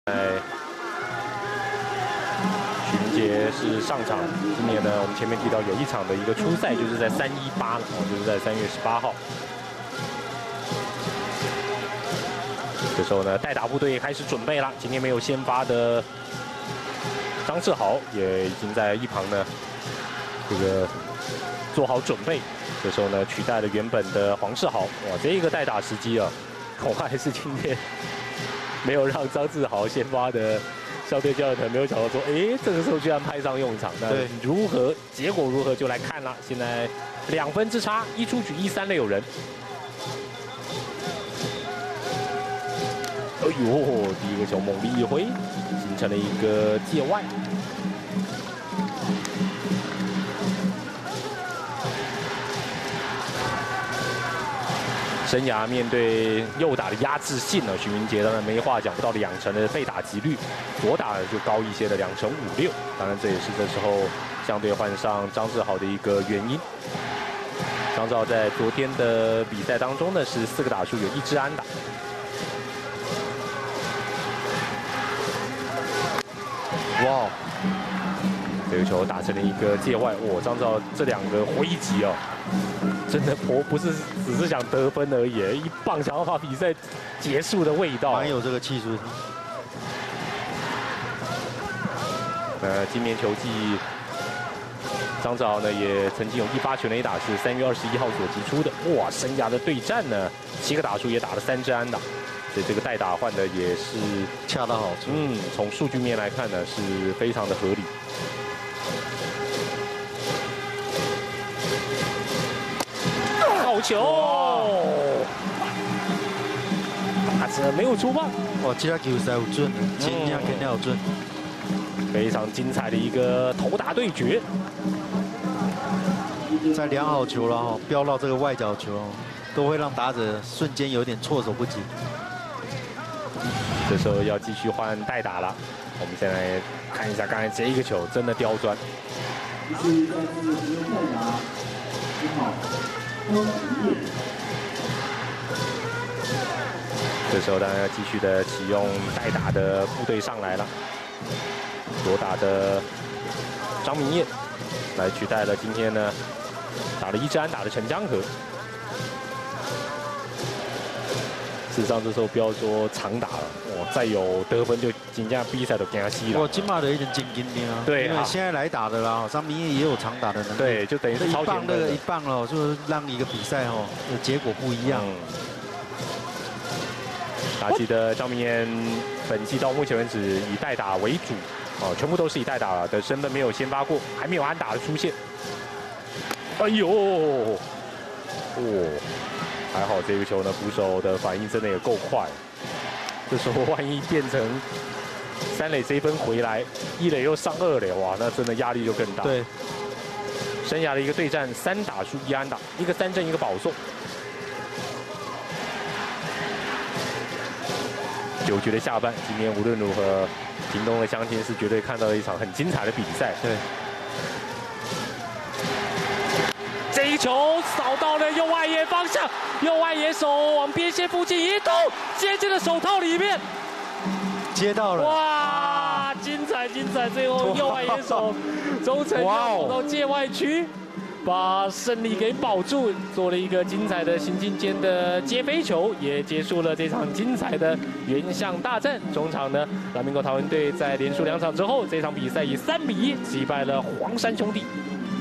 许明杰是上场，今年呢，我们前面提到有一场的一个初赛，就是在318就是在3月18号。这时候呢，代打部队开始准备了。今天没有先发的张志豪也已经在一旁呢，这个做好准备。这时候呢，取代了原本的黄世豪。哇，这个代打时机啊，恐怕还是今天没有让张志豪先发的校队教练团没有想到说，哎，这个时候居然派上用场。那如何结果如何就来看了。现在2分之差，一出局1、3垒有人。哎呦，第一个球猛力一挥，形成了一个界外。生涯面对右打的压制性呢，许明杰当然没话讲，不到2成的被打击率，左打就高一些的2成56，当然这也是这时候相对换上张志豪的一个原因。张志豪在昨天的比赛当中呢是4个打数，有1支安打。哇，这个球打成了一个界外，哇！张志豪这2个回击哦。真的不是只是想得分而已，一棒想要把比赛结束的味道， 蛮有这个气势。 今年球季，张志豪呢也曾经有18全垒打是3月21号所击出的。哇，生涯的对战呢，7个打数也打了3支安打，所以这个代打换的也是恰到好处。 从数据面来看呢是非常的合理。好球！打者没有出棒。 哇，这球赛有准，真正肯定有准。 非常精彩的一个投打对决。 在量好球了哈，飙到这个外角球，都会让打者瞬间有点措手不及。 这时候要继续换代打了。我们先来看一下刚才这一个球，真的刁钻。这时候当然要继续的启用代打的部队上来了，左打的张明彦来取代了今天呢打了1支安打的陈江河。事实上这时候不要说长打了，哇，再有得分就真正比赛都给他吸了。 哇，金马的有点紧紧的啊。对，因为现在来打的啦，张明彦也有长打的能力。 对，就等于是超前分一棒哦，就让一个比赛哦结果不一样。 打击的张明彦本季到目前为止以代打为主，全部都是以代打的身份，没有先发过，还没有安打的出现。哎呦，还好这个球呢，捕手的反应真的也够快。这时候万一变成3垒这一分回来，1垒又上2垒，哇，那真的压力就更大。 对， 生涯的一个对战3打数1安打，一个3振一个保送。9局的下半，今天无论如何，屏东的乡亲是绝对看到了一场很精彩的比赛。 对。 这一球扫到了右外野方向，右外野手往边线附近移动，接进了手套里面， 接到了！ 哇，精彩精彩！最后右外野手周成耀跑到界外区，把胜利给保住，做了一个精彩的行进间的接飞球，也结束了这场精彩的原象大战。中场呢，蓝明狗桃园队在连输2场之后，这场比赛以3比1击败了黄山兄弟。